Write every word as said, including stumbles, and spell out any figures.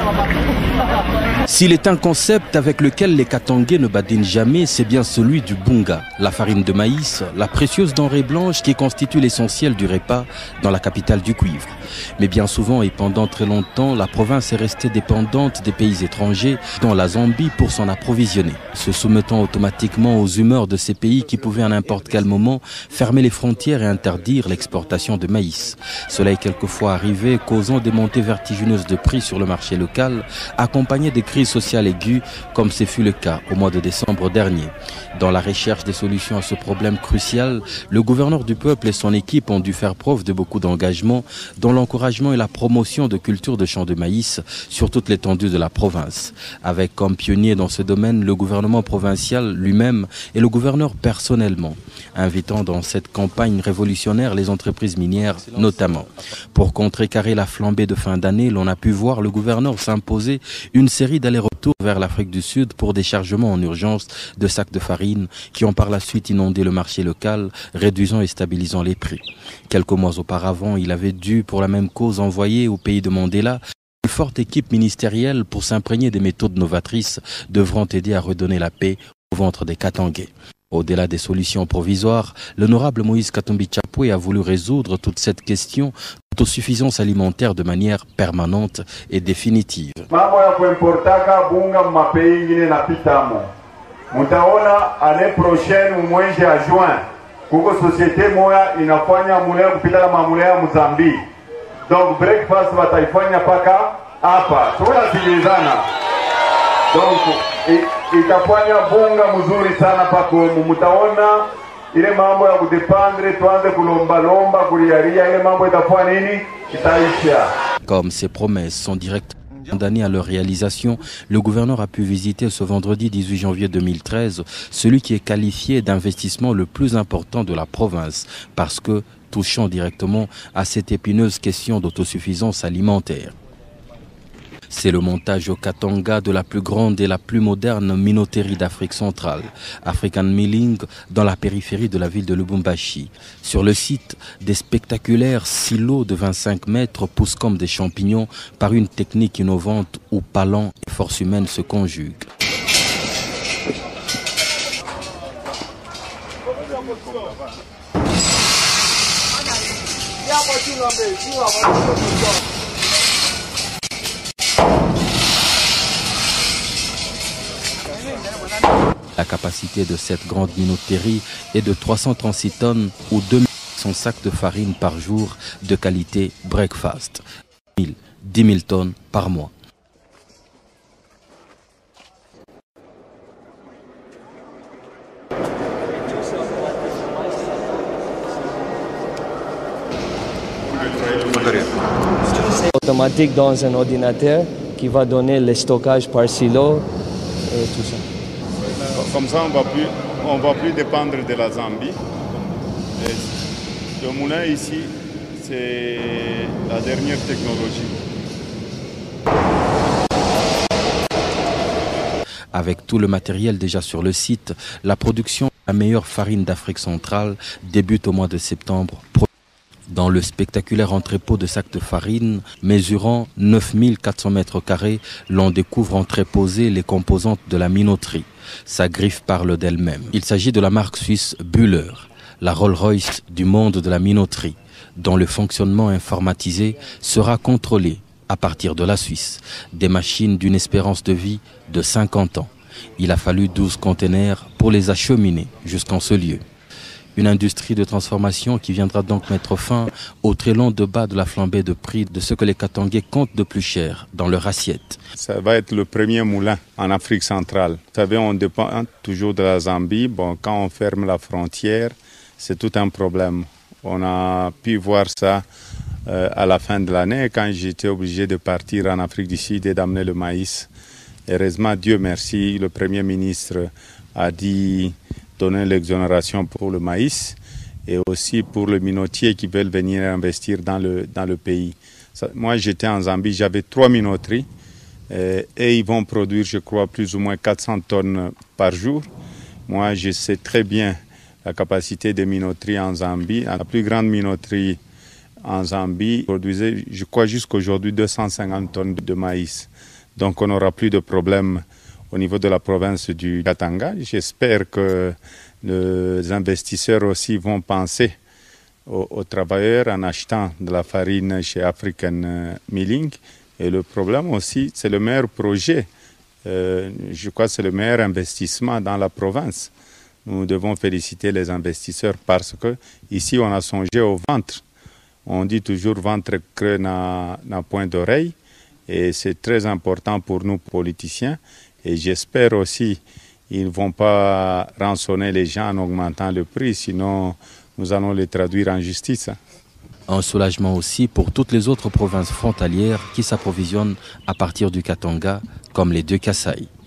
S'il est un concept avec lequel les Katangais ne badinent jamais, c'est bien celui du bunga, la farine de maïs, la précieuse denrée blanche qui constitue l'essentiel du repas dans la capitale du cuivre. Mais bien souvent et pendant très longtemps, la province est restée dépendante des pays étrangers, dont la Zambie, pour s'en approvisionner, se soumettant automatiquement aux humeurs de ces pays qui pouvaient à n'importe quel moment fermer les frontières et interdire l'exportation de maïs. Cela est quelquefois arrivé, causant des montées vertigineuses de prix sur le marché local, accompagnées des crises sociales aiguës, comme ce fut le cas au mois de décembre dernier. Dans la recherche des solutions à ce problème crucial, le gouverneur du peuple et son équipe ont dû faire preuve de beaucoup d'engagement dans l'encouragement et la promotion de cultures de champs de maïs sur toute l'étendue de la province. Avec comme pionnier dans ce domaine le gouvernement provincial lui-même et le gouverneur personnellement, invitant dans cette campagne révolutionnaire les entreprises minières notamment. Pour contrecarrer la flambée de fin d'année, l'on a pu voir le gouverneur s'imposer une série d'allers-retours vers l'Afrique du Sud pour des chargements en urgence de sacs de farine qui ont par la suite inondé le marché local, réduisant et stabilisant les prix. Quelques mois auparavant, il avait dû, pour la même cause, envoyer au pays de Mandela une forte équipe ministérielle pour s'imprégner des méthodes novatrices devront aider à redonner la paix au ventre des Katangais. Au-delà des solutions provisoires, l'honorable Moïse Katumbi Chapwe a voulu résoudre toute cette question d'autosuffisance alimentaire de manière permanente et définitive. Mutaona année prochaine mwezi ya juin kuko société moya inafanya mulea kupita na mamulea Mozambique. Donc breakfast wataifanya paka hapa. Tunasikilizana. Donc itafanya bunga mzuri sana pako mutaona ile mambo ya kudependre tuanze kulomba lomba kulialia ile mambo itafanya nini itaisha. Comme ces promesses sont directes condamné à leur réalisation, le gouverneur a pu visiter ce vendredi dix-huit janvier deux mille treize celui qui est qualifié d'investissement le plus important de la province parce que touchant directement à cette épineuse question d'autosuffisance alimentaire. C'est le montage au Katanga de la plus grande et la plus moderne minoterie d'Afrique centrale, African Milling, dans la périphérie de la ville de Lubumbashi. Sur le site, des spectaculaires silos de vingt-cinq mètres poussent comme des champignons par une technique innovante où talent et force humaine se conjuguent. La capacité de cette grande minoterie est de trois cent trente-six tonnes ou deux mille sacs de farine par jour de qualité breakfast. dix mille tonnes par mois. Automatique dans un ordinateur qui va donner le stockage par silo et tout ça. Comme ça, on va plus, on va plus dépendre de la Zambie. Et le moulin ici, c'est la dernière technologie. Avec tout le matériel déjà sur le site, la production de la meilleure farine d'Afrique centrale débute au mois de septembre. Dans le spectaculaire entrepôt de sacs de farine, mesurant neuf mille quatre cents mètres carrés, l'on découvre entreposées les composantes de la minoterie. Sa griffe parle d'elle-même. Il s'agit de la marque suisse Bühler, la Rolls-Royce du monde de la minoterie, dont le fonctionnement informatisé sera contrôlé à partir de la Suisse. Des machines d'une espérance de vie de cinquante ans. Il a fallu douze containers pour les acheminer jusqu'en ce lieu. Une industrie de transformation qui viendra donc mettre fin au très long débat de la flambée de prix de ce que les Katangais comptent de plus cher dans leur assiette. Ça va être le premier moulin en Afrique centrale. Vous savez, on dépend toujours de la Zambie. Bon, quand on ferme la frontière, c'est tout un problème. On a pu voir ça euh, à la fin de l'année quand j'étais obligé de partir en Afrique du Sud et d'amener le maïs. Heureusement, Dieu merci, le Premier ministre a dit donner l'exonération pour le maïs et aussi pour le minotier qui veulent venir investir dans le, dans le pays. Ça, moi, j'étais en Zambie, j'avais trois minoteries et, et ils vont produire, je crois, plus ou moins quatre cents tonnes par jour. Moi, je sais très bien la capacité des minoteries en Zambie. La plus grande minoterie en Zambie produisait, je crois, jusqu'à aujourd'hui deux cent cinquante tonnes de maïs. Donc on n'aura plus de problème au niveau de la province du Katanga. J'espère que les investisseurs aussi vont penser aux, aux travailleurs en achetant de la farine chez African Milling. Et le problème aussi, c'est le meilleur projet. Euh, je crois que c'est le meilleur investissement dans la province. Nous devons féliciter les investisseurs parce que ici on a songé au ventre. On dit toujours ventre creux n'a point d'oreille et c'est très important pour nous politiciens. Et j'espère aussi qu'ils ne vont pas rançonner les gens en augmentant le prix, sinon nous allons les traduire en justice. Un soulagement aussi pour toutes les autres provinces frontalières qui s'approvisionnent à partir du Katanga, comme les deux Kasaï.